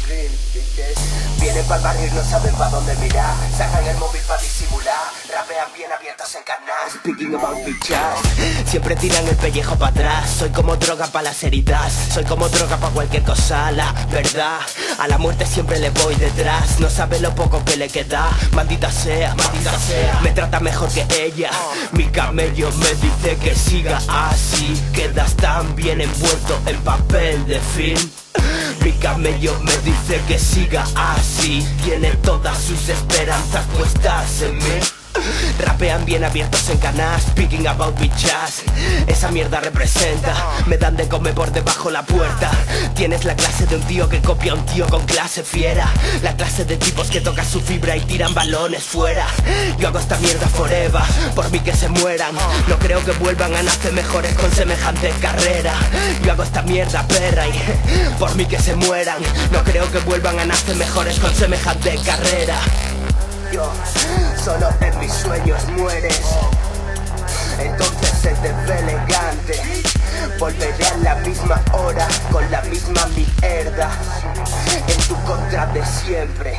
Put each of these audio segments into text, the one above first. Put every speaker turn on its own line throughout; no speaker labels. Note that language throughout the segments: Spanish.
Vienen pa'l barrio y no saben pa' dónde mirar. Sacan el móvil pa' disimular. Rapean bien abiertos en canal. Speaking about bitches. Siempre tiran el pellejo pa' atrás. Soy como droga pa' las heridas. Soy como droga pa' cualquier cosa. La verdad, a la muerte siempre le voy detrás. No sabe lo poco que le queda. Maldita sea, maldita sea. Me trata mejor que ella. Mi camello me dice que siga así. Quedas tan bien envuelto en papel de film. Mi camello me dice que siga así. Tiene todas sus esperanzas puestas en mí. Rapean bien abiertos en canal, speaking about bitches. Esa mierda representa, me dan de comer por debajo la puerta. Tienes la clase de un tío que copia a un tío con clase fiera. La clase de tipos que tocan su fibra y tiran balones fuera. Yo hago esta mierda forever, por mí que se mueran. No creo que vuelvan a nacer mejores con semejante carrera. Yo hago esta mierda perra y por mí que se mueran. No creo que vuelvan a nacer mejores con semejante carrera. Yo, solo en mis sueños mueres. Entonces se te ve elegante. Volveré a la misma hora, con la misma mierda, en tu contra de siempre.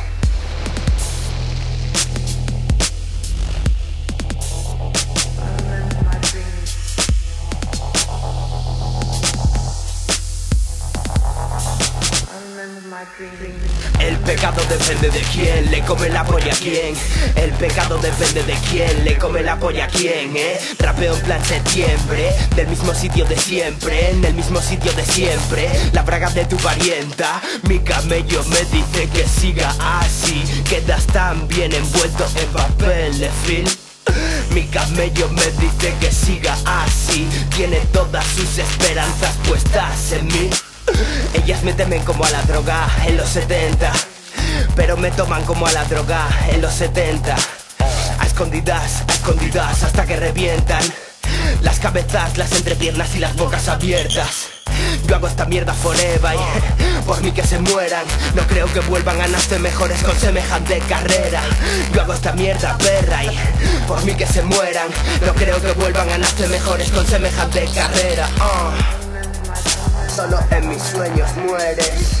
El pecado depende de quién le come la polla a quién. El pecado depende de quién le come la polla a quién, Rapeo en plan septiembre, del mismo sitio de siempre, en el mismo sitio de siempre. La braga de tu parienta, mi camello me dice que siga así. Quedas tan bien envuelto en papel de film. Mi camello me dice que siga así. Tiene todas sus esperanzas puestas en mí. Ellas me temen como a la droga en los 70, pero me toman como a la droga en los 70. A escondidas hasta que revientan las cabezas, las entrepiernas y las bocas abiertas. Yo hago esta mierda forever y por mí que se mueran. No creo que vuelvan a nacer mejores con semejante carrera. Yo hago esta mierda perra y por mí que se mueran. No creo que vuelvan a nacer mejores con semejante carrera. Solo en mis sueños mueres.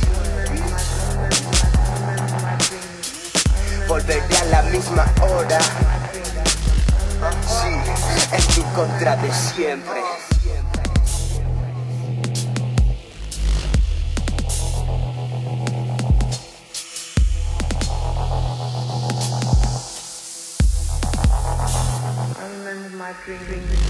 Volveré a la misma hora. Sí, en tu contra de siempre.
I remember my dream.